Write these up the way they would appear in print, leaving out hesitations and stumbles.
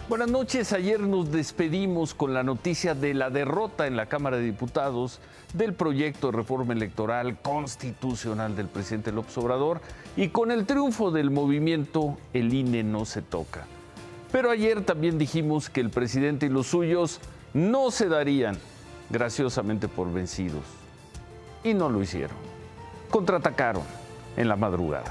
Buenas noches. Ayer nos despedimos con la noticia de la derrota en la Cámara de Diputados del proyecto de reforma electoral constitucional del presidente López Obrador y con el triunfo del movimiento El INE no se toca. Pero ayer también dijimos que el presidente y los suyos no se darían graciosamente por vencidos. Y no lo hicieron. Contraatacaron en la madrugada.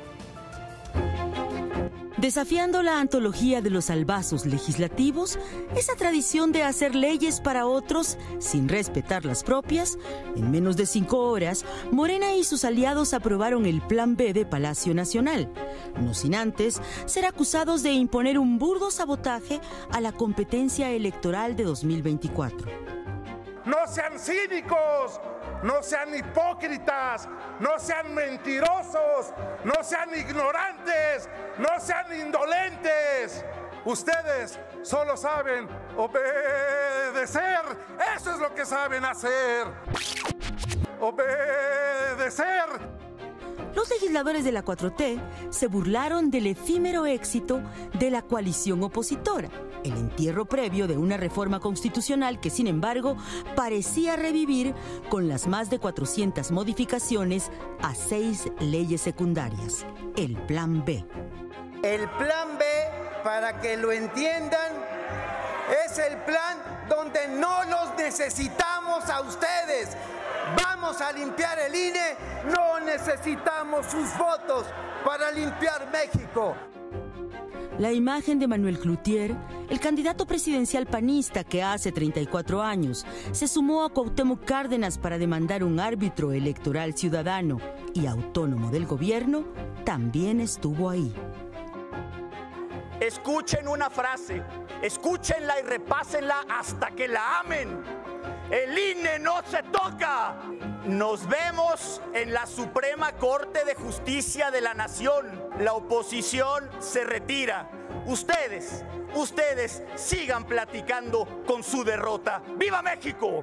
Desafiando la antología de los salvazos legislativos, esa tradición de hacer leyes para otros sin respetar las propias, en menos de 5 horas, Morena y sus aliados aprobaron el Plan B de Palacio Nacional, no sin antes ser acusados de imponer un burdo sabotaje a la competencia electoral de 2024. No sean cínicos, no sean hipócritas, no sean mentirosos, no sean ignorantes, no sean indolentes. Ustedes solo saben obedecer, eso es lo que saben hacer. Obedecer. Los legisladores de la 4T se burlaron del efímero éxito de la coalición opositora, el entierro previo de una reforma constitucional que, sin embargo, parecía revivir con las más de 400 modificaciones a 6 leyes secundarias, el Plan B. El Plan B, para que lo entiendan, es el plan donde no los necesitamos a ustedes. Vamos a limpiar el INE, no necesitamos sus votos para limpiar México. La imagen de Manuel Cloutier, el candidato presidencial panista que hace 34 años se sumó a Cuauhtémoc Cárdenas para demandar un árbitro electoral ciudadano y autónomo del gobierno, también estuvo ahí. Escuchen una frase, escúchenla y repásenla hasta que la amen. El INE no se toca. Nos vemos en la Suprema Corte de Justicia de la Nación. La oposición se retira. Ustedes sigan platicando con su derrota. ¡Viva México!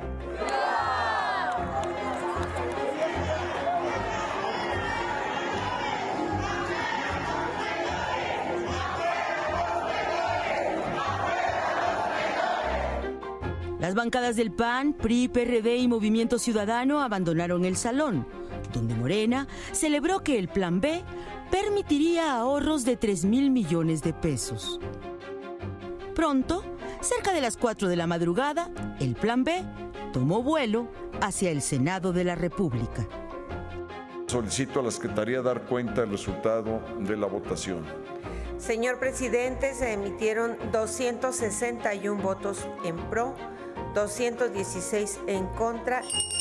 Las bancadas del PAN, PRI, PRD y Movimiento Ciudadano abandonaron el salón, donde Morena celebró que el Plan B permitiría ahorros de 3,000 millones de pesos. Pronto, cerca de las 4 de la madrugada, el Plan B tomó vuelo hacia el Senado de la República. Solicito a la Secretaría dar cuenta del resultado de la votación. Señor presidente, se emitieron 261 votos en pro, 216 en contra.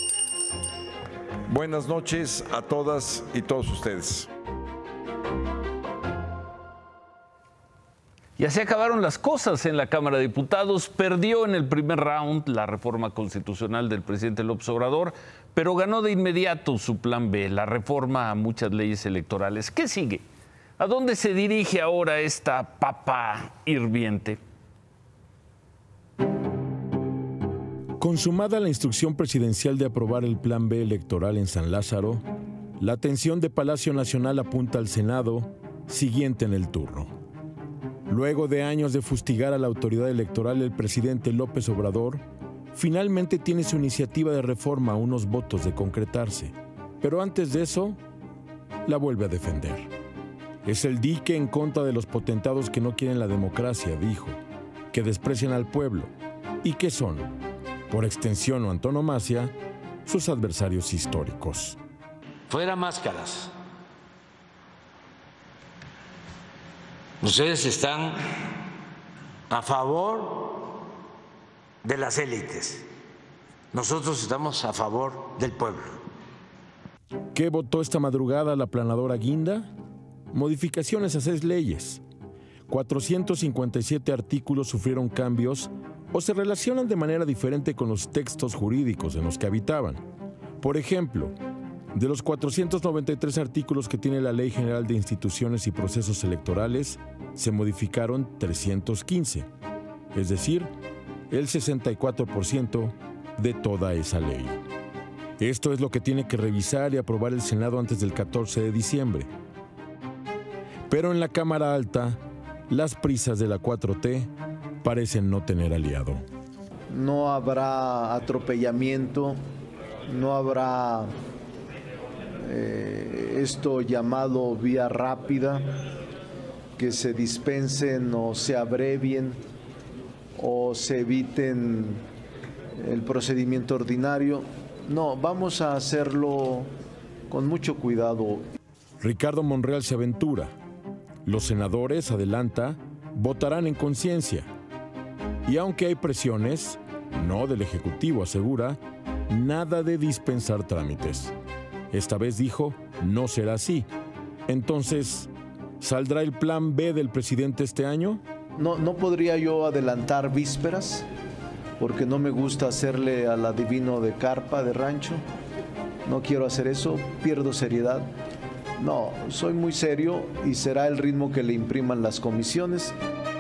Buenas noches a todas y todos ustedes. Y así acabaron las cosas en la Cámara de Diputados. Perdió en el primer round la reforma constitucional del presidente López Obrador, pero ganó de inmediato su Plan B, la reforma a muchas leyes electorales. ¿Qué sigue? ¿A dónde se dirige ahora esta papa hirviente? Consumada la instrucción presidencial de aprobar el Plan B electoral en San Lázaro, la atención de Palacio Nacional apunta al Senado, siguiente en el turno. Luego de años de fustigar a la autoridad electoral, el presidente López Obrador finalmente tiene su iniciativa de reforma a unos votos de concretarse. Pero antes de eso, la vuelve a defender. Es el dique en contra de los potentados que no quieren la democracia, dijo, que desprecian al pueblo y que son, por extensión o antonomasia, sus adversarios históricos. Fuera máscaras. Ustedes están a favor de las élites. Nosotros estamos a favor del pueblo. ¿Qué votó esta madrugada la aplanadora Guinda? Modificaciones a 6 leyes. 457 artículos sufrieron cambios o se relacionan de manera diferente con los textos jurídicos en los que habitaban. Por ejemplo, de los 493 artículos que tiene la Ley General de Instituciones y Procesos Electorales, se modificaron 315, es decir, el 64% de toda esa ley. Esto es lo que tiene que revisar y aprobar el Senado antes del 14 de diciembre. Pero en la Cámara Alta, las prisas de la 4T parecen no tener aliado. No habrá atropellamiento, no habrá esto llamado vía rápida, que se dispensen o se abrevien o se eviten el procedimiento ordinario. No, vamos a hacerlo con mucho cuidado. Ricardo Monreal se aventura. Los senadores, adelanta, votarán en conciencia. Y aunque hay presiones, no del Ejecutivo, asegura, nada de dispensar trámites. Esta vez dijo, no será así. Entonces, ¿saldrá el plan B del presidente este año? No podría yo adelantar vísperas, porque no me gusta hacerle al adivino de carpa, de rancho. No quiero hacer eso, pierdo seriedad. No, soy muy serio y será el ritmo que le impriman las comisiones.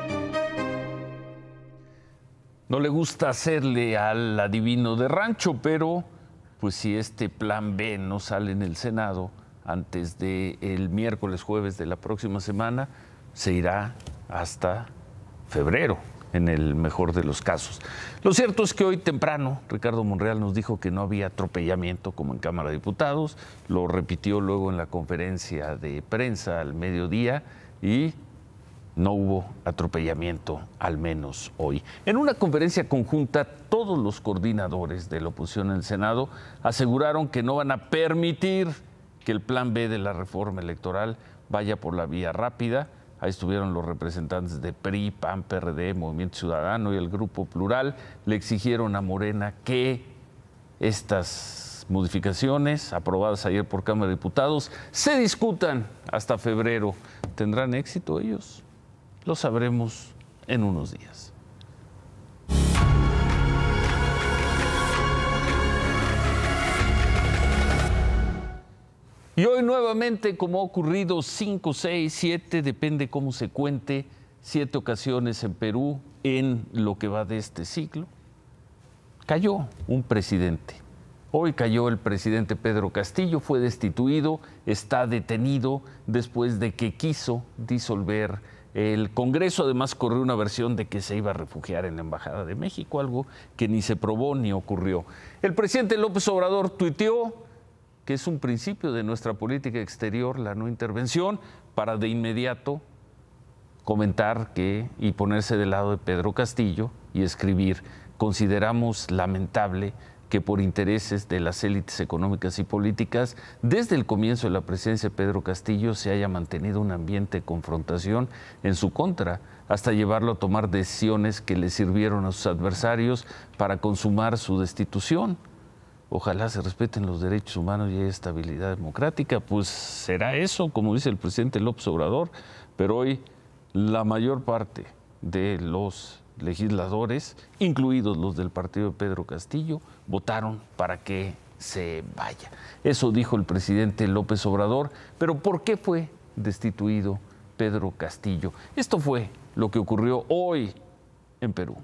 No le gusta hacerle al adivino de rancho, pero pues si este plan B no sale en el Senado antes del miércoles, jueves de la próxima semana, se irá hasta febrero, en el mejor de los casos. Lo cierto es que hoy temprano Ricardo Monreal nos dijo que no había atropellamiento como en Cámara de Diputados, lo repitió luego en la conferencia de prensa al mediodía y no hubo atropellamiento, al menos hoy. En una conferencia conjunta, todos los coordinadores de la oposición en el Senado aseguraron que no van a permitir que el plan B de la reforma electoral vaya por la vía rápida. Ahí estuvieron los representantes de PRI, PAN, PRD, Movimiento Ciudadano y el Grupo Plural. Le exigieron a Morena que estas modificaciones aprobadas ayer por Cámara de Diputados se discutan hasta febrero. ¿Tendrán éxito ellos? Lo sabremos en unos días. Y hoy nuevamente, como ha ocurrido 5, 6, 7, depende cómo se cuente, 7 ocasiones en Perú en lo que va de este ciclo, cayó un presidente. Hoy cayó el presidente Pedro Castillo, fue destituido, está detenido después de que quiso disolver el Congreso. Además corrió una versión de que se iba a refugiar en la Embajada de México, algo que ni se probó ni ocurrió. El presidente López Obrador tuiteó que es un principio de nuestra política exterior la no intervención, para de inmediato comentar y ponerse del lado de Pedro Castillo y escribir: consideramos lamentable que por intereses de las élites económicas y políticas, desde el comienzo de la presidencia de Pedro Castillo se haya mantenido un ambiente de confrontación en su contra, hasta llevarlo a tomar decisiones que le sirvieron a sus adversarios para consumar su destitución. Ojalá se respeten los derechos humanos y haya estabilidad democrática. Pues será eso, como dice el presidente López Obrador, pero hoy la mayor parte de los legisladores, incluidos los del partido de Pedro Castillo, votaron para que se vaya. Eso dijo el presidente López Obrador. Pero ¿por qué fue destituido Pedro Castillo? Esto fue lo que ocurrió hoy en Perú.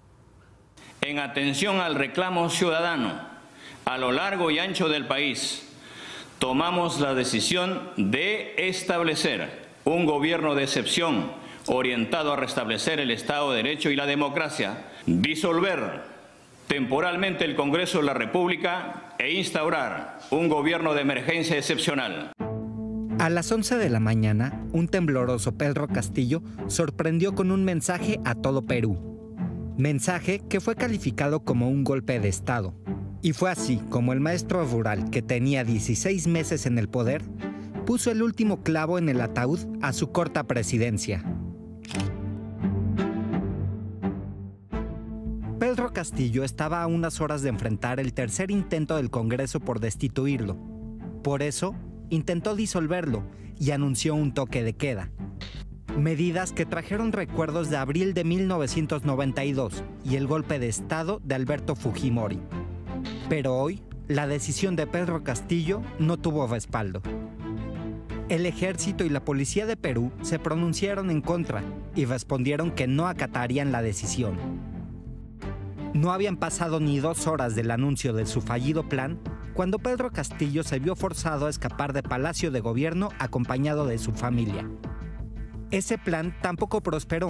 En atención al reclamo ciudadano a lo largo y ancho del país, tomamos la decisión de establecer un gobierno de excepción orientado a restablecer el Estado de Derecho y la democracia, disolver temporalmente el Congreso de la República e instaurar un gobierno de emergencia excepcional. A las 11 de la mañana, un tembloroso Pedro Castillo sorprendió con un mensaje a todo Perú. Mensaje que fue calificado como un golpe de Estado. Y fue así como el maestro rural, que tenía 16 meses en el poder, puso el último clavo en el ataúd a su corta presidencia. Pedro Castillo estaba a unas horas de enfrentar el tercer intento del Congreso por destituirlo. Por eso, intentó disolverlo y anunció un toque de queda. Medidas que trajeron recuerdos de abril de 1992 y el golpe de Estado de Alberto Fujimori. Pero hoy, la decisión de Pedro Castillo no tuvo respaldo. El ejército y la policía de Perú se pronunciaron en contra y respondieron que no acatarían la decisión. No habían pasado ni 2 horas del anuncio de su fallido plan cuando Pedro Castillo se vio forzado a escapar de Palacio de Gobierno acompañado de su familia. Ese plan tampoco prosperó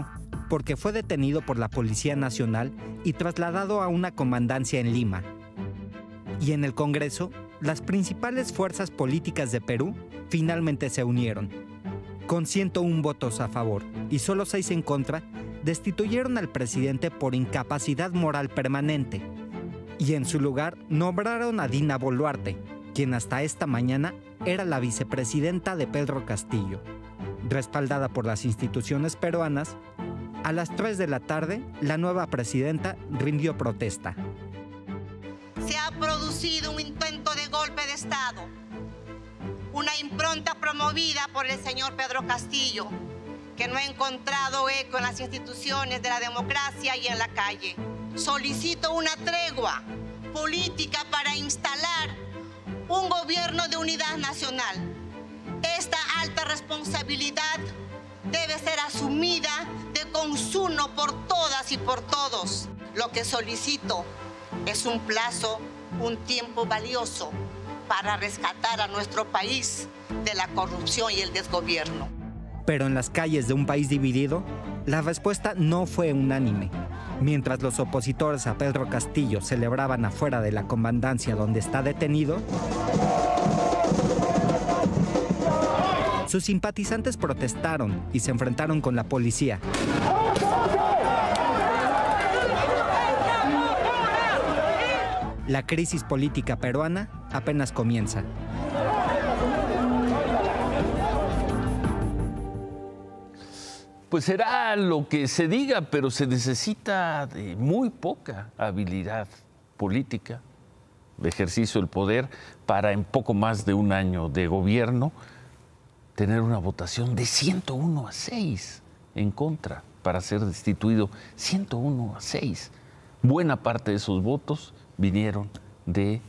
porque fue detenido por la Policía Nacional y trasladado a una comandancia en Lima. Y en el Congreso, las principales fuerzas políticas de Perú finalmente se unieron. Con 101 votos a favor y solo 6 en contra, destituyeron al presidente por incapacidad moral permanente. Y en su lugar nombraron a Dina Boluarte, quien hasta esta mañana era la vicepresidenta de Pedro Castillo. Respaldada por las instituciones peruanas, a las 3 de la tarde, la nueva presidenta rindió protesta. Se ha producido un intento de golpe de Estado, una impronta promovida por el señor Pedro Castillo, que no ha encontrado eco en las instituciones de la democracia y en la calle. Solicito una tregua política para instalar un gobierno de unidad nacional. Esta alta responsabilidad debe ser asumida de consuno por todas y por todos. Lo que solicito es un plazo, un tiempo valioso para rescatar a nuestro país de la corrupción y el desgobierno. Pero en las calles de un país dividido, la respuesta no fue unánime. Mientras los opositores a Pedro Castillo celebraban afuera de la comandancia donde está detenido, sus simpatizantes protestaron y se enfrentaron con la policía. La crisis política peruana apenas comienza. Pues será lo que se diga, pero se necesita de muy poca habilidad política, de ejercicio del poder, para en poco más de un año de gobierno tener una votación de 101 a 6 en contra para ser destituido. 101 a 6. Buena parte de esos votos vinieron de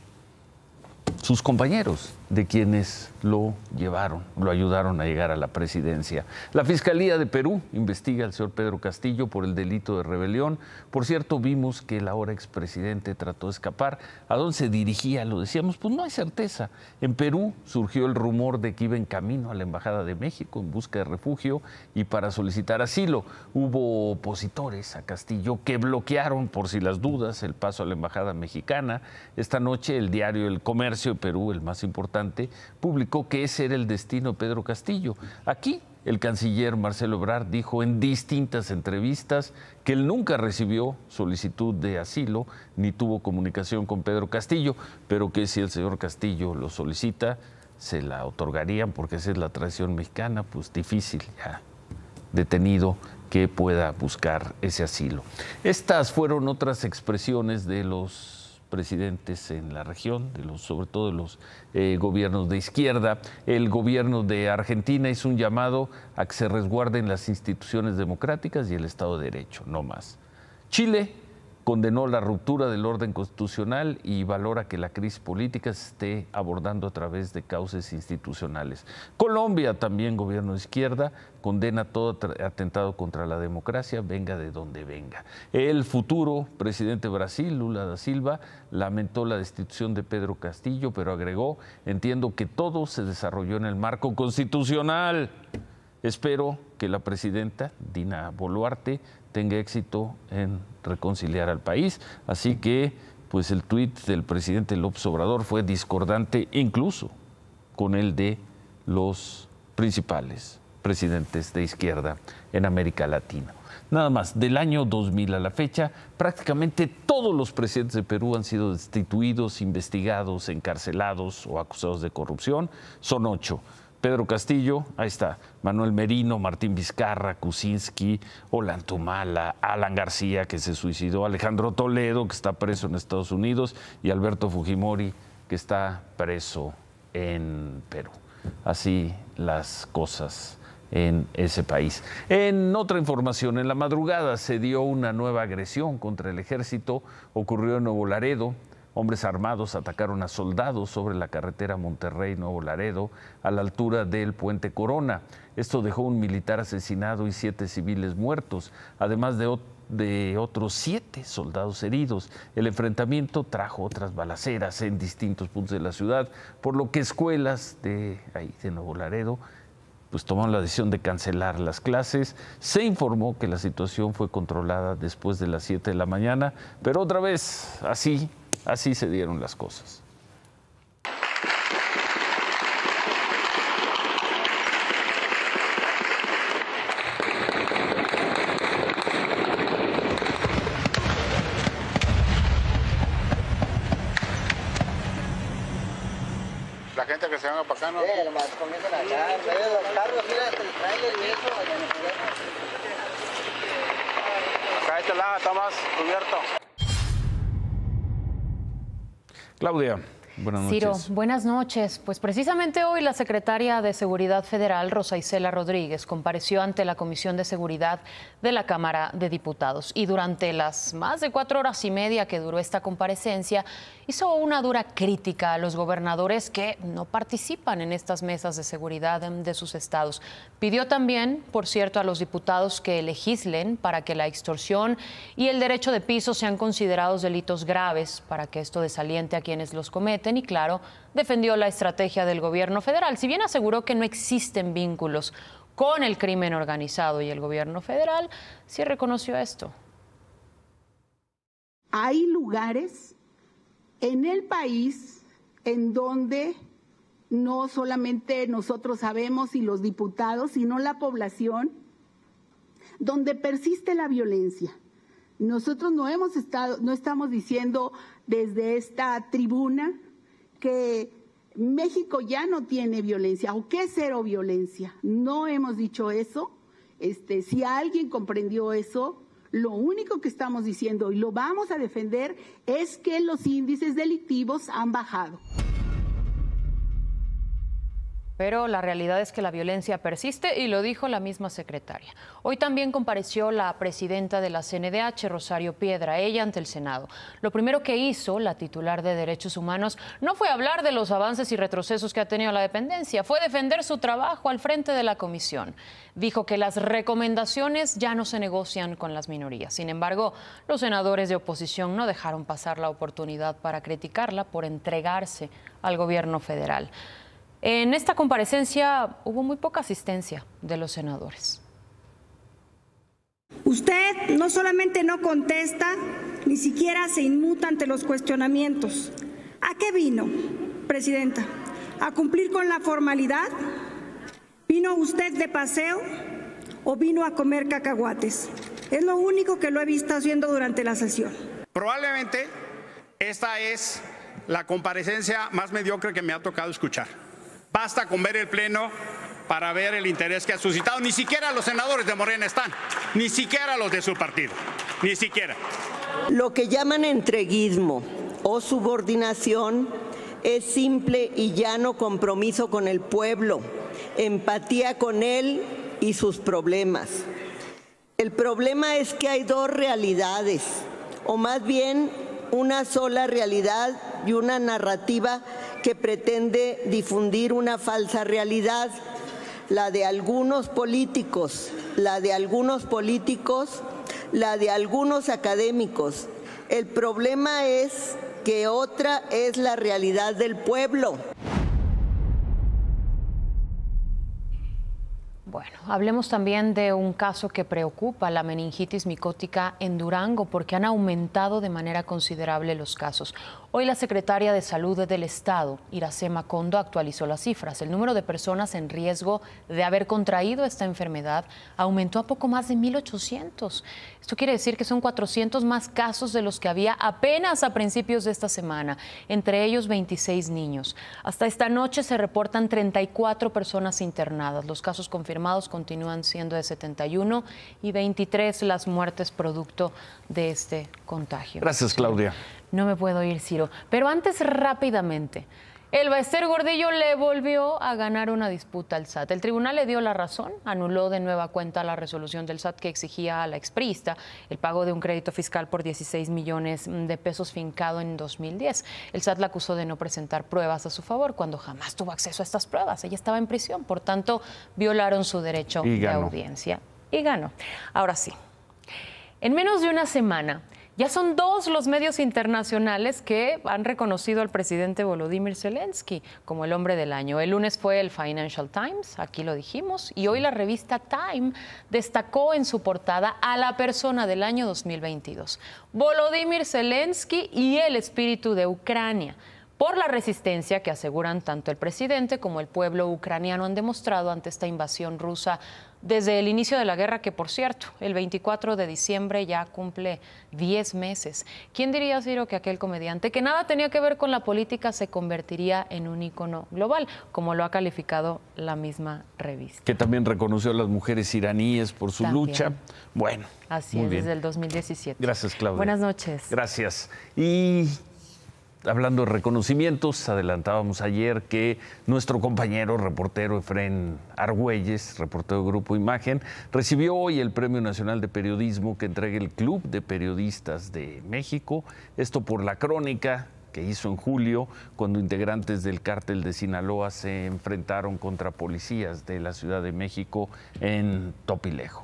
sus compañeros, de quienes lo llevaron, lo ayudaron a llegar a la presidencia. La Fiscalía de Perú investiga al señor Pedro Castillo por el delito de rebelión. Por cierto, vimos que el ahora expresidente trató de escapar. ¿A dónde se dirigía? Lo decíamos, pues no hay certeza. En Perú surgió el rumor de que iba en camino a la Embajada de México en busca de refugio y para solicitar asilo. Hubo opositores a Castillo que bloquearon, por si las dudas, el paso a la Embajada mexicana. Esta noche el diario El Comercio de Perú, el más importante, publicó que ese era el destino de Pedro Castillo. Aquí el canciller Marcelo Ebrard dijo en distintas entrevistas que él nunca recibió solicitud de asilo ni tuvo comunicación con Pedro Castillo, pero que si el señor Castillo lo solicita, se la otorgarían, porque esa es la tradición mexicana, pues difícil ya, detenido, que pueda buscar ese asilo. Estas fueron otras expresiones de los presidentes en la región, sobre todo de los gobiernos de izquierda. El gobierno de Argentina hizo un llamado a que se resguarden las instituciones democráticas y el Estado de Derecho, no más. Chile condenó la ruptura del orden constitucional y valora que la crisis política se esté abordando a través de cauces institucionales. Colombia, también gobierno de izquierda, condena todo atentado contra la democracia, venga de donde venga. El futuro presidente de Brasil, Lula da Silva, lamentó la destitución de Pedro Castillo, pero agregó: entiendo que todo se desarrolló en el marco constitucional. Espero que la presidenta Dina Boluarte tenga éxito en reconciliar al país. Así que, pues el tuit del presidente López Obrador fue discordante incluso con el de los principales presidentes de izquierda en América Latina. Nada más, del año 2000 a la fecha, prácticamente todos los presidentes de Perú han sido destituidos, investigados, encarcelados o acusados de corrupción. Son 8. Pedro Castillo, ahí está, Manuel Merino, Martín Vizcarra, Kuczynski, Ollantaytamala, Alan García, que se suicidó, Alejandro Toledo, que está preso en Estados Unidos, y Alberto Fujimori, que está preso en Perú. Así las cosas en ese país. En otra información, en la madrugada se dio una nueva agresión contra el ejército, ocurrió en Nuevo Laredo. Hombres armados atacaron a soldados sobre la carretera Monterrey-Nuevo Laredo, a la altura del Puente Corona. Esto dejó un militar asesinado y 7 civiles muertos, además de otros 7 soldados heridos. El enfrentamiento trajo otras balaceras en distintos puntos de la ciudad, por lo que escuelas de Nuevo Laredo pues tomaron la decisión de cancelar las clases. Se informó que la situación fue controlada después de las 7 de la mañana, pero otra vez así se dieron las cosas. La gente que se venga para acá, ¿no? Sí, nomás comiencen acá, los carros, mira, hasta el trailer y eso. Acá este lado está más cubierto. Claudia, buenas noches. Ciro, buenas noches. Pues precisamente hoy la secretaria de Seguridad Federal, Rosa Isela Rodríguez, compareció ante la Comisión de Seguridad de la Cámara de Diputados y durante las más de 4 horas y media que duró esta comparecencia, hizo una dura crítica a los gobernadores que no participan en estas mesas de seguridad de sus estados. Pidió también, por cierto, a los diputados que legislen para que la extorsión y el derecho de piso sean considerados delitos graves, para que esto desaliente a quienes los cometen y, claro, defendió la estrategia del gobierno federal. Si bien aseguró que no existen vínculos con el crimen organizado y el gobierno federal, sí reconoció esto. Hay lugares en el país en donde no solamente nosotros sabemos y los diputados, sino la población, donde persiste la violencia. Nosotros no estamos diciendo desde esta tribuna que México ya no tiene violencia o que es cero violencia. No hemos dicho eso. Si alguien comprendió eso, lo único que estamos diciendo y lo vamos a defender es que los índices delictivos han bajado. Pero la realidad es que la violencia persiste y lo dijo la misma secretaria. Hoy también compareció la presidenta de la CNDH, Rosario Piedra, ella ante el Senado. Lo primero que hizo la titular de Derechos Humanos no fue hablar de los avances y retrocesos que ha tenido la dependencia, fue defender su trabajo al frente de la comisión. Dijo que las recomendaciones ya no se negocian con las minorías. Sin embargo, los senadores de oposición no dejaron pasar la oportunidad para criticarla por entregarse al gobierno federal. En esta comparecencia hubo muy poca asistencia de los senadores. Usted no solamente no contesta, ni siquiera se inmuta ante los cuestionamientos. ¿A qué vino, presidenta? ¿A cumplir con la formalidad? ¿Vino usted de paseo o vino a comer cacahuates? Es lo único que lo he visto haciendo durante la sesión. Probablemente esta es la comparecencia más mediocre que me ha tocado escuchar. Basta con ver el Pleno para ver el interés que ha suscitado. Ni siquiera los senadores de Morena están, ni siquiera los de su partido, ni siquiera. Lo que llaman entreguismo o subordinación es simple y llano compromiso con el pueblo, empatía con él y sus problemas. El problema es que hay dos realidades, o más bien una sola realidad y una narrativa que pretende difundir una falsa realidad, la de algunos políticos, la de algunos académicos. El problema es que otra es la realidad del pueblo. Bueno, hablemos también de un caso que preocupa, la meningitis micótica en Durango, porque han aumentado de manera considerable los casos. Hoy la secretaria de Salud del Estado, Iracema Condo, actualizó las cifras. El número de personas en riesgo de haber contraído esta enfermedad aumentó a poco más de 1,800. Esto quiere decir que son 400 más casos de los que había apenas a principios de esta semana, entre ellos 26 niños. Hasta esta noche se reportan 34 personas internadas. Los casos confirmados continúan siendo de 71 y 23 las muertes producto de este contagio. Gracias, Claudia. No me puedo ir, Ciro. Pero antes, rápidamente, el Baester Gordillo le volvió a ganar una disputa al SAT. El tribunal le dio la razón, anuló de nueva cuenta la resolución del SAT que exigía a la expriista el pago de un crédito fiscal por 16 millones de pesos fincado en 2010. El SAT la acusó de no presentar pruebas a su favor cuando jamás tuvo acceso a estas pruebas. Ella estaba en prisión, por tanto, violaron su derecho de audiencia y ganó. Ahora sí, en menos de una semana Ya son 2 los medios internacionales que han reconocido al presidente Volodymyr Zelensky como el hombre del año. El lunes fue el Financial Times, aquí lo dijimos, y hoy la revista Time destacó en su portada a la persona del año 2022, Volodymyr Zelensky y el espíritu de Ucrania, por la resistencia que aseguran tanto el presidente como el pueblo ucraniano han demostrado ante esta invasión rusa desde el inicio de la guerra, que por cierto, el 24 de diciembre ya cumple 10 meses. ¿Quién diría, Ciro, que aquel comediante que nada tenía que ver con la política se convertiría en un ícono global, como lo ha calificado la misma revista? Que también reconoció a las mujeres iraníes por su lucha. Bueno, así es, desde el 2017. Gracias, Claudia. Buenas noches. Gracias. Y hablando de reconocimientos, adelantábamos ayer que nuestro compañero reportero Efrén Argüelles, reportero de Grupo Imagen, recibió hoy el Premio Nacional de Periodismo que entrega el Club de Periodistas de México. Esto por la crónica que hizo en julio, cuando integrantes del cártel de Sinaloa se enfrentaron contra policías de la Ciudad de México en Topilejo.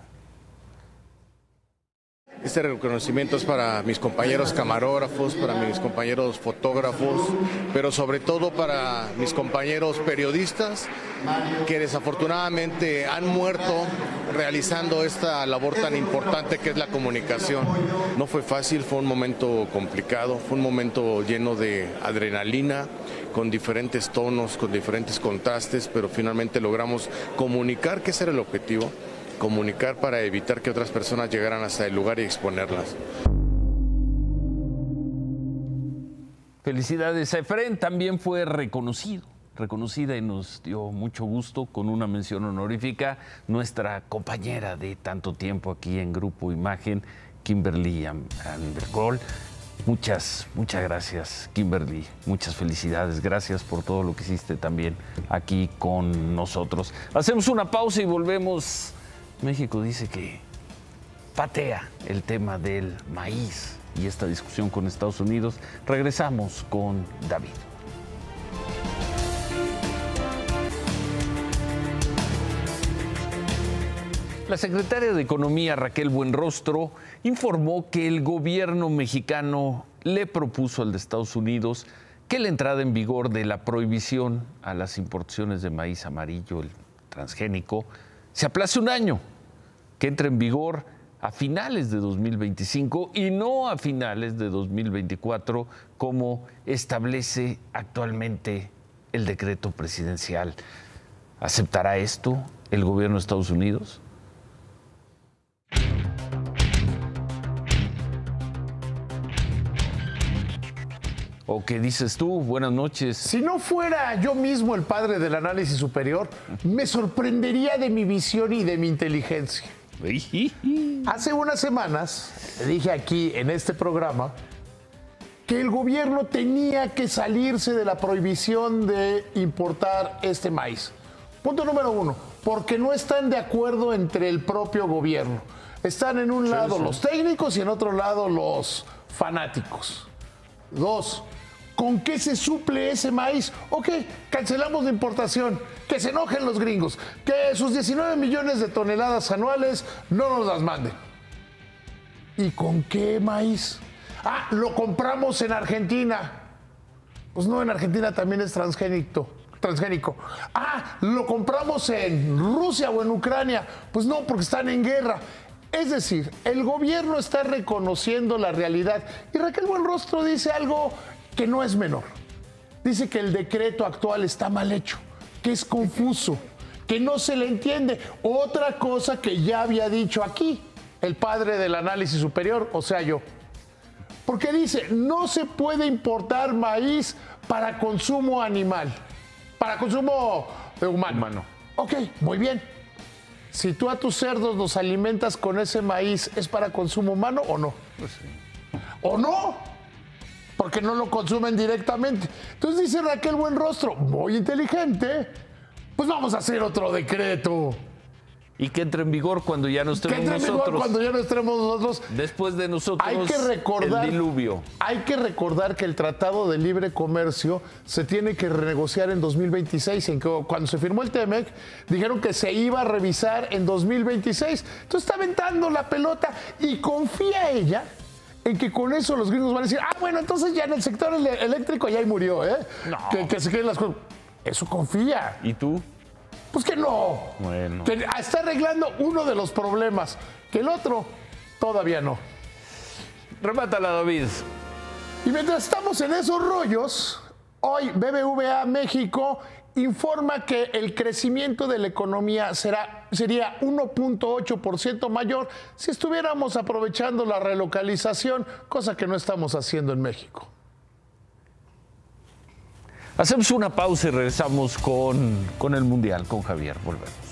Este reconocimiento es para mis compañeros camarógrafos, para mis compañeros fotógrafos, pero sobre todo para mis compañeros periodistas que desafortunadamente han muerto realizando esta labor tan importante que es la comunicación. No fue fácil, fue un momento complicado, fue un momento lleno de adrenalina, con diferentes tonos, con diferentes contrastes, pero finalmente logramos comunicar, que ese era el objetivo. Comunicar para evitar que otras personas llegaran hasta el lugar y exponerlas. Felicidades a Efrén, también fue reconocida y nos dio mucho gusto con una mención honorífica nuestra compañera de tanto tiempo aquí en Grupo Imagen, Kimberly Ambergol. Muchas gracias, Kimberly. Muchas felicidades. Gracias por todo lo que hiciste también aquí con nosotros. Hacemos una pausa y volvemos. México dice que patea el tema del maíz y esta discusión con Estados Unidos. Regresamos con David. La secretaria de Economía, Raquel Buenrostro, informó que el gobierno mexicano le propuso al de Estados Unidos que la entrada en vigor de la prohibición a las importaciones de maíz amarillo, el transgénico, se aplace un año, que entre en vigor a finales de 2025 y no a finales de 2024, como establece actualmente el decreto presidencial. ¿Aceptará esto el gobierno de Estados Unidos? ¿O qué dices tú? Buenas noches. Si no fuera yo mismo el padre del análisis superior, me sorprendería de mi visión y de mi inteligencia. Hace unas semanas le dije aquí en este programa que el gobierno tenía que salirse de la prohibición de importar este maíz. Punto número 1, porque no están de acuerdo entre el propio gobierno. Están en un lado los técnicos y en otro lado los fanáticos. 2, ¿con qué se suple ese maíz? Ok, cancelamos la importación, que se enojen los gringos, que sus 19 millones de toneladas anuales no nos las manden. ¿Y con qué maíz? Ah, lo compramos en Argentina. Pues no, en Argentina también es transgénico. Ah, lo compramos en Rusia o en Ucrania. Pues no, porque están en guerra. Es decir, el gobierno está reconociendo la realidad. Y Raquel Buenrostro dice algo que no es menor. Dice que el decreto actual está mal hecho, que es confuso, que no se le entiende. Otra cosa que ya había dicho aquí el padre del análisis superior, o sea, yo. Porque dice, no se puede importar maíz para consumo animal, para consumo humano. Ok, muy bien. Si tú a tus cerdos los alimentas con ese maíz, ¿es para consumo humano o no? Pues sí. ¿O no? Porque no lo consumen directamente. Entonces dice Raquel Buenrostro, muy inteligente, pues vamos a hacer otro decreto. Y que entre en vigor cuando ya no estemos nosotros. Después de nosotros, hay que recordar, el diluvio. Hay que recordar que el Tratado de Libre Comercio se tiene que renegociar en 2026. Cuando se firmó el TEMEC, dijeron que se iba a revisar en 2026. Entonces está aventando la pelota y confía ella en que con eso los gringos van a decir, bueno, entonces ya en el sector eléctrico ya ahí murió, No. Que se queden las cosas. Eso confía. ¿Y tú? Pues que no. Bueno. Que está arreglando uno de los problemas, que el otro todavía no. Remátala, David. Y mientras estamos en esos rollos, hoy BBVA México informa que el crecimiento de la economía sería 1.8% mayor si estuviéramos aprovechando la relocalización, cosa que no estamos haciendo en México. Hacemos una pausa y regresamos con el Mundial, con Javier. Volvemos.